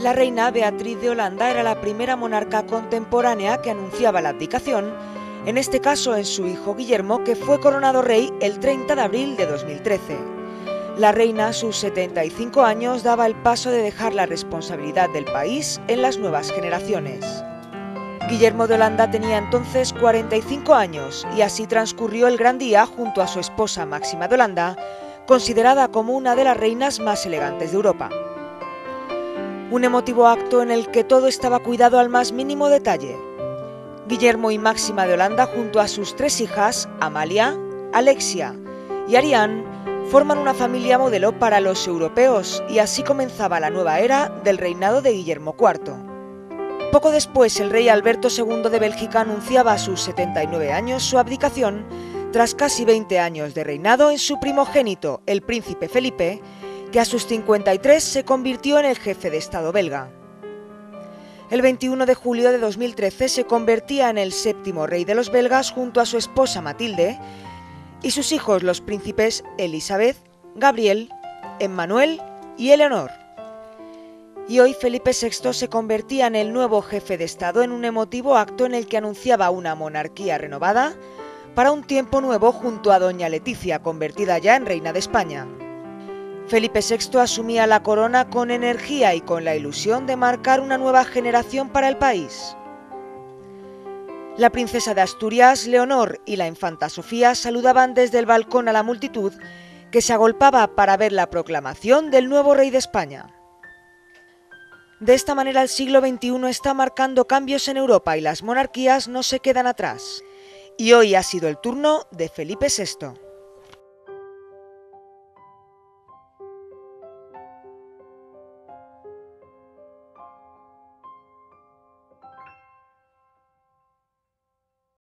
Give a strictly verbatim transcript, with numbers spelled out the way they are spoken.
La reina Beatriz de Holanda era la primera monarca contemporánea que anunciaba la abdicación, en este caso en su hijo Guillermo, que fue coronado rey el treinta de abril de dos mil trece. La reina, a sus setenta y cinco años, daba el paso de dejar la responsabilidad del país en las nuevas generaciones. Guillermo de Holanda tenía entonces cuarenta y cinco años y así transcurrió el gran día junto a su esposa Máxima de Holanda, considerada como una de las reinas más elegantes de Europa. Un emotivo acto en el que todo estaba cuidado al más mínimo detalle. Guillermo y Máxima de Holanda, junto a sus tres hijas, Amalia, Alexia y Ariane, forman una familia modelo para los europeos y así comenzaba la nueva era del reinado de Guillermo cuarto. Poco después, el rey Alberto segundo de Bélgica anunciaba a sus setenta y nueve años su abdicación tras casi veinte años de reinado en su primogénito, el príncipe Felipe, que a sus cincuenta y tres se convirtió en el jefe de Estado belga. El veintiuno de julio de dos mil trece se convertía en el séptimo rey de los belgas junto a su esposa Matilde y sus hijos los príncipes Elizabeth, Gabriel, Emmanuel y Eleonor. Y hoy Felipe sexto se convertía en el nuevo jefe de Estado en un emotivo acto en el que anunciaba una monarquía renovada para un tiempo nuevo junto a doña Leticia, convertida ya en reina de España. Felipe sexto asumía la corona con energía y con la ilusión de marcar una nueva generación para el país. La princesa de Asturias, Leonor, y la infanta Sofía saludaban desde el balcón a la multitud que se agolpaba para ver la proclamación del nuevo rey de España. De esta manera el siglo veintiuno está marcando cambios en Europa y las monarquías no se quedan atrás. Y hoy ha sido el turno de Felipe sexto.